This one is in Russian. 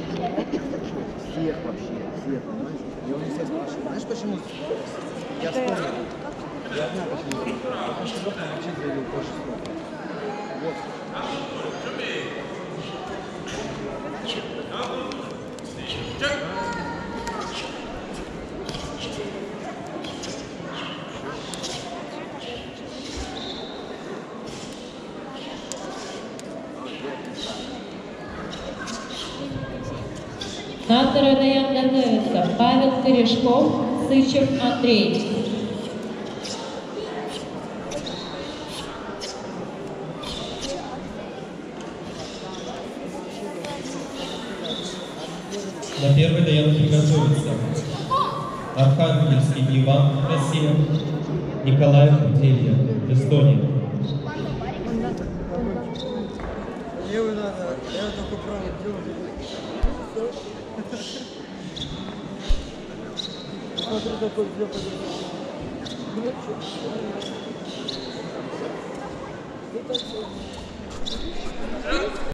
Всех вообще, всех, понимаешь? И он всех спрашивает. Знаешь почему? Я вспомнил. Я знаю почему. Потому что Бог нам учить завел больше слов. Вот. На второй вариант готовится Павел Корешков, Сычев Андрей. На первый вариант приготовится Архангельский Иван, Россия, Николаев Илья, Эстония. Левый надо, я только правый делаю. Смотри, такой сделал.